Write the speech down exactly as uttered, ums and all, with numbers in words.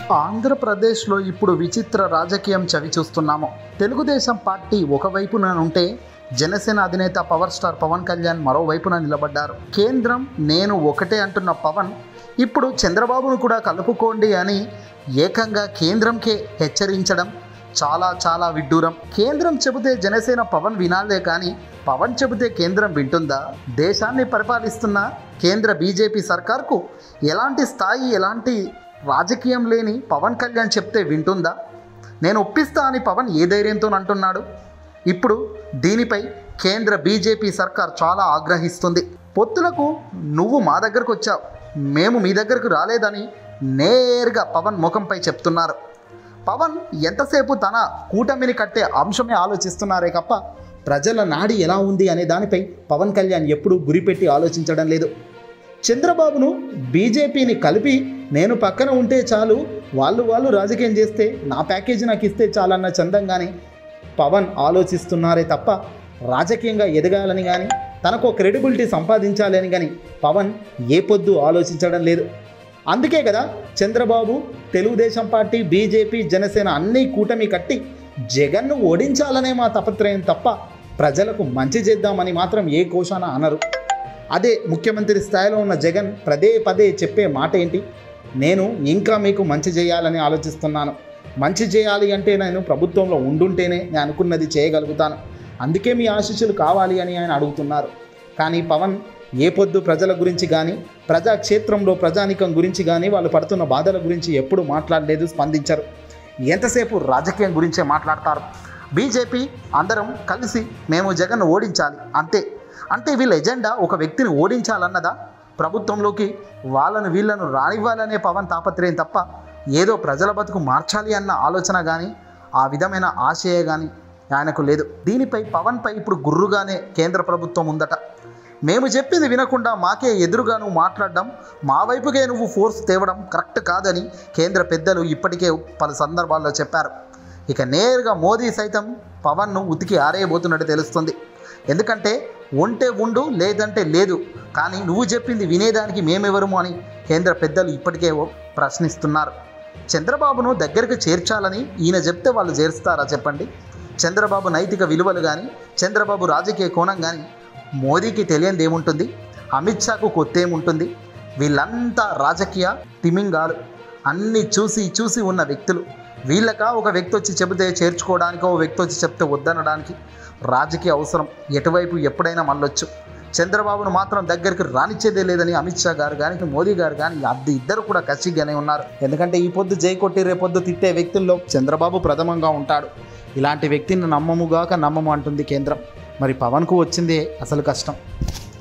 ఆంధ్రప్రదేశ్లో ఇప్పుడు విచిత్ర రాజకీయం చవి చూస్తున్నాము. తెలుగుదేశం పార్టీ ఒకవైపున ఉంటే జనసేన అధినేత పవర్ స్టార్ పవన్ కళ్యాణ్ మరోవైపున నిలబడ్డారు. కేంద్రం నేను ఒకటే అంటున్న పవన్ ఇప్పుడు చంద్రబాబును కూడా కలుపుకోండి అని ఏకంగా కేంద్రంకే హెచ్చరించడం చాలా చాలా విడ్డూరం. కేంద్రం చెబితే జనసేన పవన్ వినాలే కానీ పవన్ చెబితే కేంద్రం వింటుందా? దేశాన్ని పరిపాలిస్తున్న కేంద్ర బీజేపీ సర్కార్కు ఎలాంటి స్థాయి ఎలాంటి రాజకీయం లేని పవన్ కళ్యాణ్ చెప్తే వింటుందా? నేను ఒప్పిస్తా అని పవన్ ఏ ధైర్యంతో అంటున్నాడు? ఇప్పుడు దీనిపై కేంద్ర బీజేపీ సర్కార్ చాలా ఆగ్రహిస్తుంది. పొత్తులకు నువ్వు మా దగ్గరకు వచ్చావు, మేము మీ దగ్గరకు రాలేదని నేరుగా పవన్ ముఖంపై చెప్తున్నారు. పవన్ ఎంతసేపు తన కూటమిని కట్టే అంశమే ఆలోచిస్తున్నారే తప్ప ప్రజల నాడి ఎలా ఉంది అనే దానిపై పవన్ కళ్యాణ్ ఎప్పుడూ గురిపెట్టి ఆలోచించడం లేదు. చంద్రబాబును బీజేపీని కలిపి నేను పక్కన ఉంటే చాలు, వాళ్ళు వాళ్ళు రాజకీయం చేస్తే నా ప్యాకేజీ నాకు ఇస్తే చాలన్న చందంగానే పవన్ ఆలోచిస్తున్నారే తప్ప రాజకీయంగా ఎదగాలని కానీ తనకు క్రెడిబిలిటీ సంపాదించాలని కానీ పవన్ ఏ పొద్దు ఆలోచించడం లేదు. అందుకే కదా చంద్రబాబు, తెలుగుదేశం పార్టీ, బీజేపీ, జనసేన అన్నీ కూటమి కట్టి జగన్ను ఓడించాలనే మా తపత్రయం తప్ప ప్రజలకు మంచి చేద్దామని మాత్రం ఏ కోశాన అనరు. అదే ముఖ్యమంత్రి స్థాయిలో ఉన్న జగన్ పదే పదే చెప్పే మాట ఏంటి? నేను ఇంకా మీకు మంచి చేయాలని ఆలోచిస్తున్నాను. మంచి చేయాలి అంటే నేను ప్రభుత్వంలో ఉండుంటేనే నేను అనుకున్నది చేయగలుగుతాను, అందుకే మీ ఆశీస్సులు కావాలి అని ఆయన అడుగుతున్నారు. కానీ పవన్ ఏ పొద్దు ప్రజల గురించి కానీ ప్రజాక్షేత్రంలో ప్రజానికం గురించి కానీ వాళ్ళు పడుతున్న బాధల గురించి ఎప్పుడు మాట్లాడలేదు, స్పందించరు. ఎంతసేపు రాజకీయం గురించే మాట్లాడతారు. బీజేపీ అందరం కలిసి మేము జగన్ను ఓడించాలి అంతే. అంటే వీళ్ళ ఎజెండా ఒక వ్యక్తిని ఓడించాలన్నదా? ప్రభుత్వంలోకి వాళ్ళను వీళ్ళను రానివ్వాలనే పవన్ తాపత్రయం తప్ప ఏదో ప్రజల బతుకు మార్చాలి అన్న ఆలోచన కానీ ఆ విధమైన ఆశయ కానీ ఆయనకు లేదు. దీనిపై పవన్పై ఇప్పుడు గుర్రుగానే కేంద్ర ప్రభుత్వం ఉందట. మేము చెప్పింది వినకుండా మాకే ఎదురుగా నువ్వు మాట్లాడడం, మా వైపుకే నువ్వు ఫోర్స్ తేవడం కరెక్ట్ కాదని కేంద్ర పెద్దలు ఇప్పటికే పలు సందర్భాల్లో చెప్పారు. ఇక నేరుగా మోదీ సైతం పవన్ను ఉతికి ఆరేయబోతున్నట్టు తెలుస్తుంది. ఎందుకంటే ఉంటే ఉండు, లేదంటే లేదు, కానీ నువ్వు చెప్పింది వినేదానికి మేమెవరము అని కేంద్ర పెద్దలు ఇప్పటికే ప్రశ్నిస్తున్నారు. చంద్రబాబును దగ్గరికి చేర్చాలని ఈయన చెప్తే వాళ్ళు చేరుస్తారా చెప్పండి? చంద్రబాబు నైతిక విలువలు కానీ చంద్రబాబు రాజకీయ కోణం కానీ మోదీకి తెలియనిది ఏముంటుంది? అమిత్ షాకు కొత్త ఏముంటుంది? వీళ్ళంతా రాజకీయ తిమింగాలు, అన్నీ చూసి చూసి ఉన్న వ్యక్తులు. వీళ్ళకా ఒక వ్యక్తి వచ్చి చెబితే చేర్చుకోవడానికో, ఓ వ్యక్తి వచ్చి చెప్తే వద్దనడానికి రాజకీయ అవసరం ఎటువైపు ఎప్పుడైనా మళ్ళొచ్చు. చంద్రబాబును మాత్రం దగ్గరికి రానిచ్చేదే లేదని అమిత్ షా గారు కానీ మోదీ గారు కానీ అది ఇద్దరు కూడా కసిగానే ఉన్నారు. ఎందుకంటే ఈ పొద్దు జై కొట్టి రేపొద్దు తిట్టే వ్యక్తుల్లో చంద్రబాబు ప్రథమంగా ఉంటాడు. ఇలాంటి వ్యక్తిని నమ్మముగాక నమ్మము అంటుంది కేంద్రం. మరి పవన్కు వచ్చిందే అసలు కష్టం.